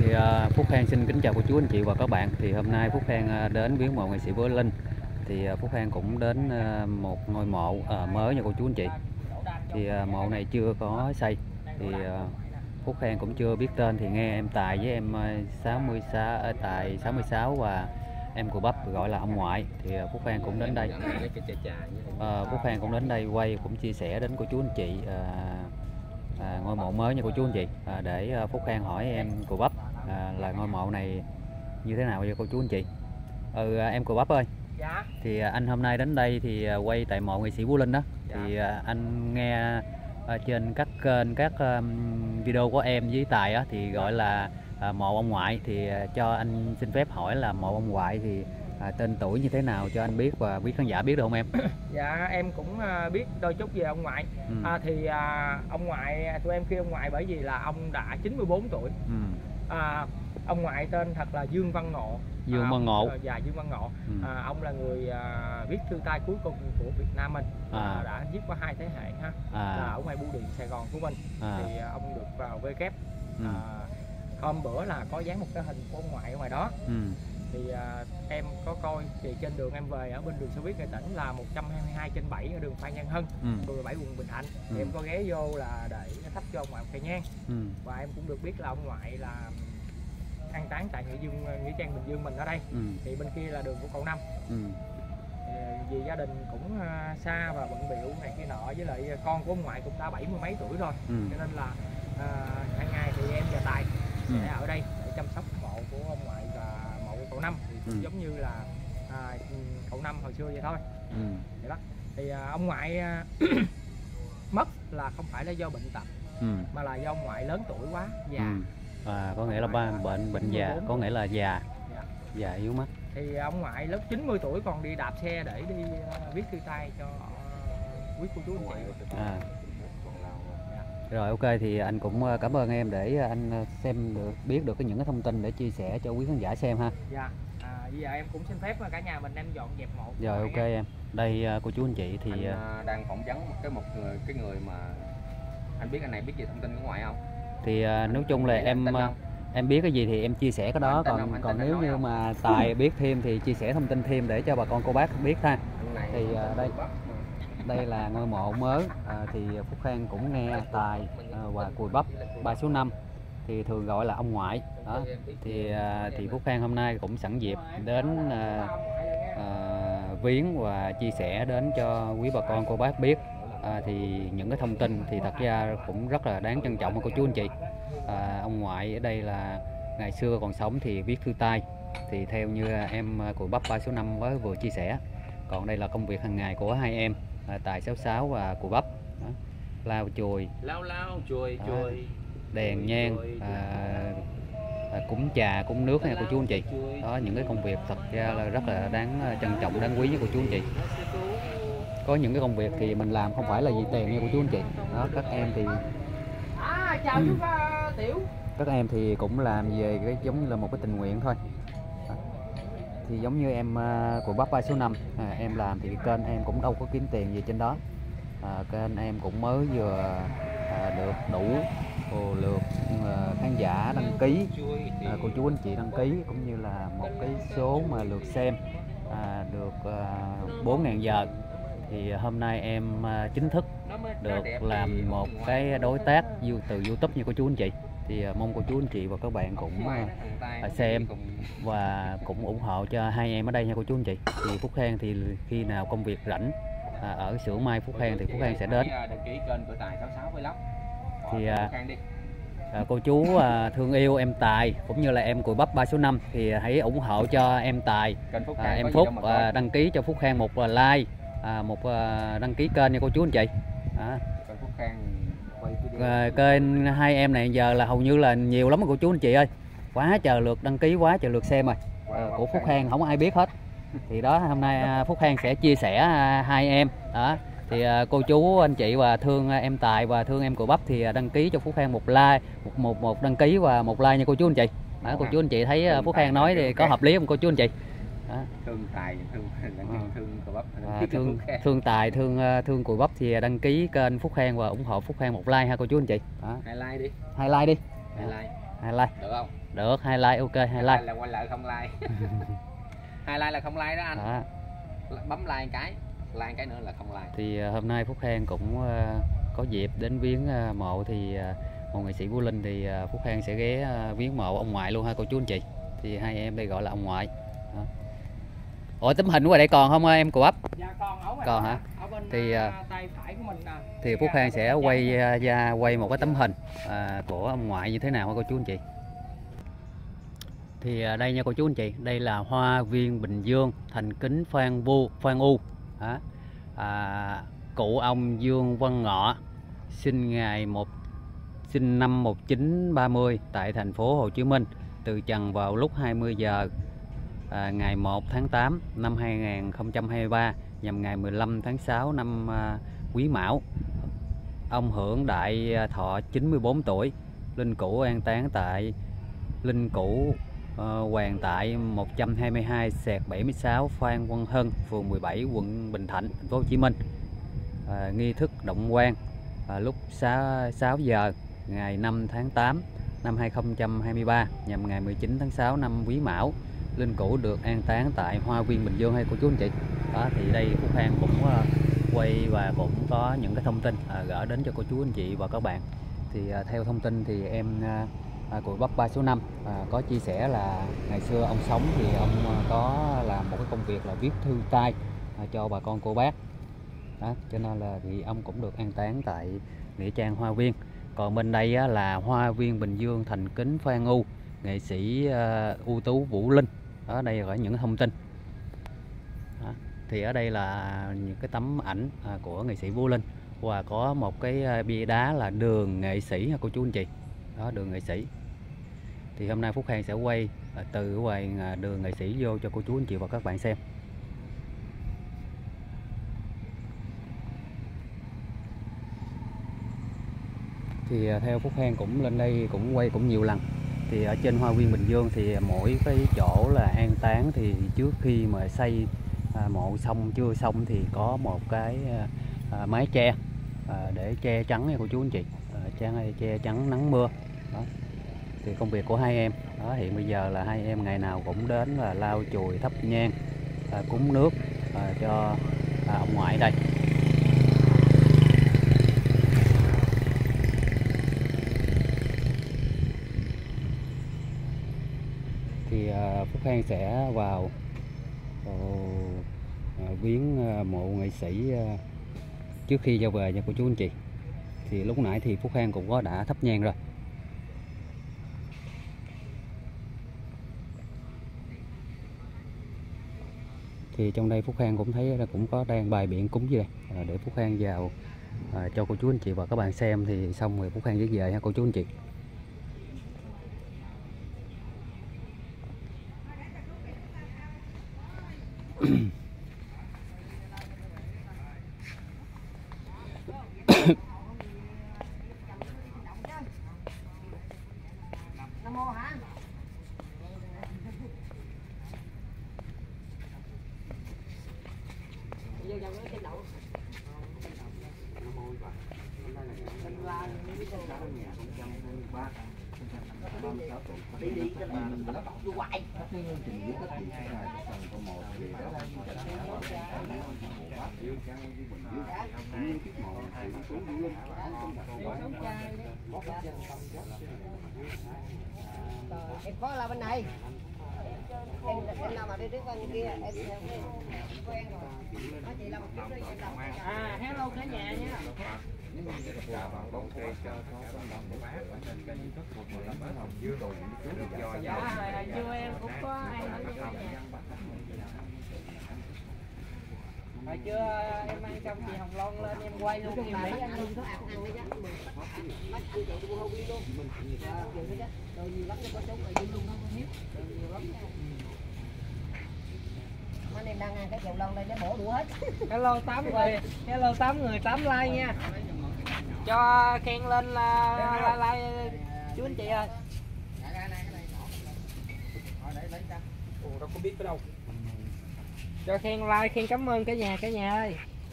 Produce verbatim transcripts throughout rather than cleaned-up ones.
Thì uh, Phúc Khang xin kính chào cô chú anh chị và các bạn. Thì hôm nay Phúc Khang uh, đến viếng mộ nghệ sĩ Võ Linh. Thì uh, Phúc Khang cũng đến uh, một ngôi mộ uh, mới nha cô chú anh chị. Thì uh, mộ này chưa có xây. Thì uh, Phúc Khang cũng chưa biết tên. Thì nghe em Tài với em uh, sáu mươi sáu, uh, Tài sáu mươi sáu và em của Bắp gọi là ông ngoại. Thì uh, Phúc Khang cũng đến đây. Uh, Phúc Khang cũng đến đây quay cũng chia sẻ đến cô chú anh chị uh, À, ngôi mộ mới nha cô chú anh chị, à, để à, Phúc Khang hỏi em Cù Bắp à, là ngôi mộ này như thế nào vậy cô chú anh chị. Ừ à, em Cù Bắp ơi. Dạ. Thì à, anh hôm nay đến đây thì à, quay tại mộ nghệ sĩ Võ Linh đó. Dạ. Thì à, anh nghe à, trên các kênh các um, video của em với Tài á, thì gọi là à, mộ ông ngoại. Thì à, cho anh xin phép hỏi là mộ ông ngoại thì à, tên tuổi như thế nào cho anh biết và biết khán giả biết được không em? Dạ em cũng biết đôi chút về ông ngoại. ừ. à, Thì à, ông ngoại, tụi em kêu ông ngoại bởi vì là ông đã chín mươi bốn tuổi. ừ. à, Ông ngoại tên thật là Dương Văn Ngộ. Dương à, Văn Ngộ. Dạ Dương Văn Ngộ. ừ. à, Ông là người à, viết thư tay cuối cùng của Việt Nam mình. à. À, đã viết qua hai thế hệ ha. à. Là ở ngoài bưu điện Sài Gòn của mình. à. Thì à, ông được vào vê kép. ừ. à, Hôm bữa là có dán một cái hình của ông ngoại ở ngoài đó. ừ. Thì uh, em có coi thì trên đường em về ở bên đường xe buýt Nghệ Tĩnh là một trăm hai mươi hai trên bảy ở đường Phan Văn Hân, ừ. phường mười bảy quận Bình Thạnh. ừ. Thì em có ghé vô là để thắp cho ông ngoại một cây nhang. ừ. Và em cũng được biết là ông ngoại là an táng tại Nghĩa Dương, Nghĩa Trang Bình Dương mình ở đây. ừ. Thì bên kia là đường của cậu Năm. ừ. Vì gia đình cũng uh, xa và bận bịu này kia nọ, với lại con của ông ngoại cũng đã bảy mươi mấy tuổi rồi. ừ. Cho nên là uh, hàng ngày thì em và Tài ừ. sẽ ở đây để chăm sóc mộ của ông ngoại và cậu Năm. Thì cũng ừ. giống như là à, cậu Năm hồi xưa vậy thôi. ừ. Vậy đó. Thì à, ông ngoại à, mất là không phải là do bệnh tật, ừ. mà là do ông ngoại lớn tuổi quá, già. ừ. À, có nghĩa là ba bệnh bệnh già, có nghĩa là già, dạ. già yếu mắt. Thì ông ngoại lớn chín mươi tuổi còn đi đạp xe để đi uh, viết thư tay cho uh, quý cô chú anh chị. À. Rồi ok, thì anh cũng cảm ơn em để anh xem được biết được cái những cái thông tin để chia sẻ cho quý khán giả xem ha. Dạ. À, bây giờ em cũng xin phép cả nhà mình em dọn dẹp mộ. Rồi ok em. Đây cô chú anh chị thì anh đang phỏng vấn một cái một người cái người mà anh biết anh này biết gì thông tin của ngoại không? Thì nói chung là em em biết cái gì thì em chia sẻ cái đó, còn không, còn nếu như không? mà Tài biết thêm thì chia sẻ thông tin thêm để cho bà con cô bác biết ha. Thì đây đây là ngôi mộ mới. à, thì Phúc Khang cũng nghe Tài à, và Cùi Bắp ba số năm thì thường gọi là ông ngoại đó. Thì à, thì Phúc Khang hôm nay cũng sẵn dịp đến à, à, viếng và chia sẻ đến cho quý bà con cô bác biết. à, thì những cái thông tin thì thật ra cũng rất là đáng trân trọng của cô chú anh chị. à, ông ngoại ở đây là ngày xưa còn sống thì viết thư tay, thì theo như em Cùi Bắp ba số năm mới vừa chia sẻ. Còn đây là công việc hàng ngày của hai em, À, Tài sáu sáu và Cùi Bắp đó. Lau chùi, lau lau chùi chùi, đèn nhang, à, à, cúng trà cúng nước nha cô chú anh chị. Đó, những cái công việc thật ra là rất là đáng trân trọng, đáng quý với cô chú anh chị. Có những cái công việc thì mình làm không phải là vì tiền nha cô chú anh chị. Đó, các em thì các em thì cũng làm về cái giống như là một cái tình nguyện thôi. Thì giống như em uh, của Bắp ba số năm, à, em làm thì kênh em cũng đâu có kiếm tiền gì trên đó. à, Kênh em cũng mới vừa à, được đủ lượt uh, khán giả đăng ký, à, cô chú anh chị đăng ký, cũng như là một cái số mà lượt xem à, được uh, bốn nghìn giờ. Thì hôm nay em uh, chính thức được làm một cái đối tác từ YouTube như cô chú anh chị. Thì uh, mong cô chú anh chị và các bạn cũng uh, xem và cũng ủng hộ cho hai em ở đây nha cô chú anh chị. Thì Phúc Khang thì khi nào công việc rảnh à, ở xưởng mai Phúc Khang thì Phúc Khang sẽ đến. Thì à, à, cô chú à, thương yêu em Tài cũng như là em Cùi Bắp ba số năm thì hãy ủng hộ cho em Tài, à, em Phúc à, đăng ký cho Phúc Khang một like, à, một à, đăng ký kênh nha cô chú anh chị. à. À, kênh hai em này giờ là hầu như là nhiều lắm cô chú anh chị ơi, quá trời lượt đăng ký, quá trời lượt xem rồi. à, của Phúc Khang không ai biết hết. Thì đó, hôm nay Phúc Khang sẽ chia sẻ hai em đó. Thì cô chú anh chị và thương em Tài và thương em Cùi Bắp thì đăng ký cho Phúc Khang một like, một một, một đăng ký và một like nha cô chú anh chị. Đó, cô chú anh chị thấy thương Phúc Khang nói thì có hợp lý không cô chú anh chị? Đó. Thương Tài, thương thương Cùi Bắp, à, thương thương Tài, thương thương Cùi Bắp thì đăng ký kênh Phúc Khang và ủng hộ Phúc Khang một like ha cô chú anh chị. Đó. Hai like đi. Hai like đi. Hai like. Hai like. Được không? Được, hai like ok, hai like. Là quay lại không like. Hai like là không like đó anh. Đó. Bấm like một cái, like một cái nữa là không like. Thì uh, hôm nay Phúc Khang cũng uh, có dịp đến viếng uh, mộ thì uh, một nghệ sĩ Vũ Linh, thì uh, Phúc Khang sẽ ghé uh, viếng mộ ông ngoại luôn ha cô chú anh chị. Thì hai em đây gọi là ông ngoại. Đó. Ủa tấm hình của đây còn không em cụ ấp? Dạ còn, ở còn hả? Ở bên thì uh, tay phải của mình nè. Thì Phúc Khang sẽ quay uh, ra quay một cái tấm hình uh, của ông ngoại như thế nào hả cô chú anh chị. Thì đây nha cô chú anh chị, đây là Hoa viên Bình Dương, thành kính Phan Vu Phan U. Đó. À, cụ ông Dương Văn Ngọ sinh ngày một sinh năm một nghìn chín trăm ba mươi tại thành phố Hồ Chí Minh, từ trần vào lúc hai mươi giờ à, ngày một tháng tám năm hai nghìn không trăm hai mươi ba nhằm ngày mười lăm tháng sáu năm à, Quý Mão. Ông hưởng đại thọ chín mươi tư tuổi. Linh cữu an táng tại linh cữu Uh, Hoàng tại một trăm hai mươi hai xẹt bảy mươi sáu Phan Văn Hân, phường mười bảy, quận Bình Thạnh, thành phố Hồ Chí Minh. Uh, nghi thức động quan uh, lúc sáu giờ ngày năm tháng tám năm hai nghìn không trăm hai mươi ba nhằm ngày mười chín tháng sáu năm Quý Mão. Linh cữu được an táng tại Hoa viên Bình Dương hay cô chú anh chị. Đó, thì đây Phúc Khang cũng uh, quay và cũng có những cái thông tin uh, gửi đến cho cô chú anh chị và các bạn. Thì uh, theo thông tin thì em uh, À, của bắp ba số năm à, có chia sẻ là ngày xưa ông sống thì ông à, có làm một cái công việc là viết thư tay à, cho bà con cô bác. Đó, cho nên là thì ông cũng được an táng tại nghĩa trang Hoa viên. Còn bên đây á, là Hoa viên Bình Dương, thành kính Phan U, nghệ sĩ à, ưu tú Vũ Linh. Ở đây là những thông tin. Đó, thì ở đây là những cái tấm ảnh à, của nghệ sĩ Vũ Linh, và có một cái à, bia đá là đường nghệ sĩ cô chú anh chị. Đó, đường nghệ sĩ. Thì hôm nay Phúc Khang sẽ quay từ ngoài đường nghệ sĩ vô cho cô chú anh chị và các bạn xem. Thì theo Phúc Khang cũng lên đây cũng quay cũng nhiều lần. Thì ở trên Hoa viên Bình Dương thì mỗi cái chỗ là an táng thì trước khi mà xây à, mộ xong chưa xong thì có một cái à, mái che à, để che chắn nha cô chú anh chị, à, che chắn nắng mưa. Đó. Thì công việc của hai em đó, hiện bây giờ là hai em ngày nào cũng đến là lau chùi, thắp nhang, à, cúng nước à, cho à, ông ngoại đây. Thì à, Phúc Khang sẽ vào à, viếng à, mộ nghệ sĩ à, trước khi ra về nha cô chú anh chị. Thì lúc nãy thì Phúc Khang cũng có đã thắp nhang rồi. Thì trong đây Phúc Khang cũng thấy là cũng có đang bài biện cúng gì đây à, để Phúc Khang vào à, cho cô chú anh chị và các bạn xem. Thì xong rồi Phúc Khang với về ha cô chú anh chị. Em có là bên này. Em em nào mà đi trước bên kia em quen rồi. Nói chị là một chút đi em làm. À hello cả nhà nha. Dạ, chưa em cũng có ăn. Hồi chưa em ăn xong chị Hồng Loan lên em quay luôn em lấy anh luôn, ăn ăn đi chứ. Bắt anh chị cũng không đi luôn. Đồ nhiều lắm cho có chút rồi đi luôn không có hiếp. Đồ nhiều lắm nha. Anh em đang ăn cái chậu lon đây nó bổ đũa hết. Hello tám người, hello tám người tám like nha. Cho khen lên là like chú anh chị ơi. Ồ, đâu có biết ở đâu. Cho khen like, khen cảm ơn cả nhà cả nhà ơi.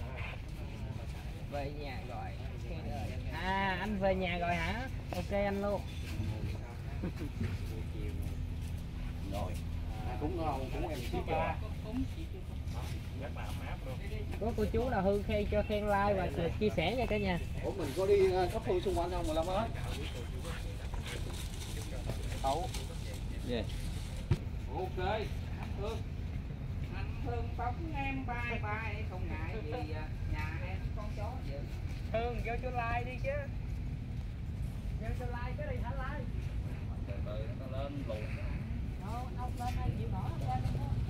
Về nhà rồi. À anh về nhà rồi hả? Ok anh luôn. rồi. Cúng ngon, cúng em xíu cho. Có cô chú nào hư khen cho khen like và chia sẻ nha cả nhà. Ủa mình có đi khắp khu xung quanh không mà Lâm ơi? Đâu? Yeah. Ok. Anh Thương. Anh Thương bóng em bye bye không ngại gì nhà em con chó vậy. Thương vô cho like đi chứ. Vô cho like cái đi hả like. Từ từ nó lên lùn. Đâu, ông lên đây chịu nổi lên luôn.